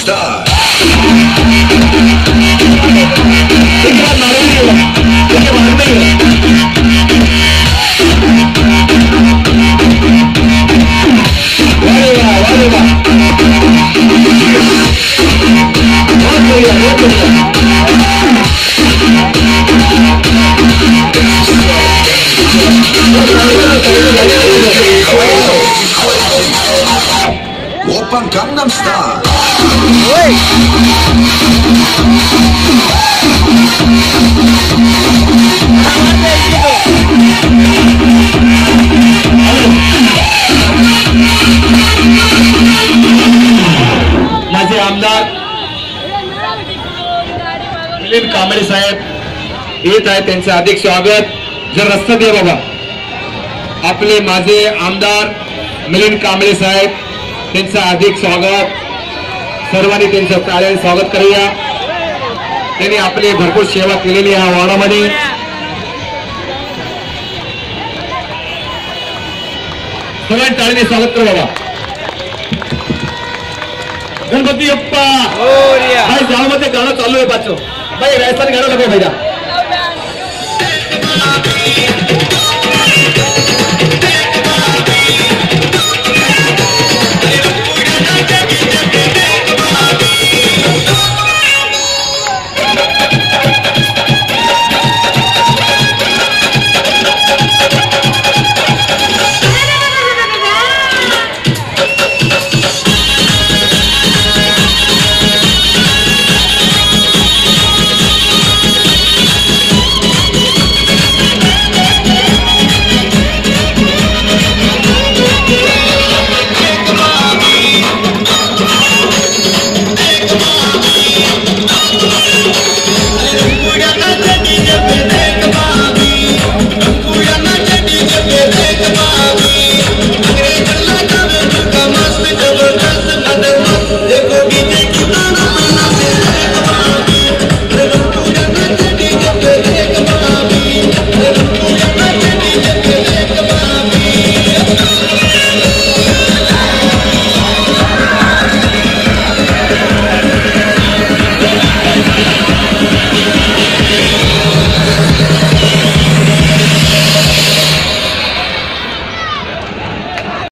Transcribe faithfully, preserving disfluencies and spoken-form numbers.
Star. Oppa Gangnam Style. माझे आमदार मिलिंद कांबळे साहेब येत आहेत, त्यांचे हार्दिक स्वागत. जर रस्ता दे बाबा. आपले माझे आमदार मिलिंद कांबळे साहेब, त्यांचं हार्दिक स्वागत. सर्वांनी त्यांचं टाळ्याने स्वागत करूया. त्यांनी आपली भरपूर सेवा केलेली या वार्डामध्ये. सगळ्यांनी टाळ्याने स्वागत करू बाबा. गणपती अप्पा भाई गावामध्ये गाणं चालू आहे. पाचो भाई राजस्थानी गाणं लगे भैया.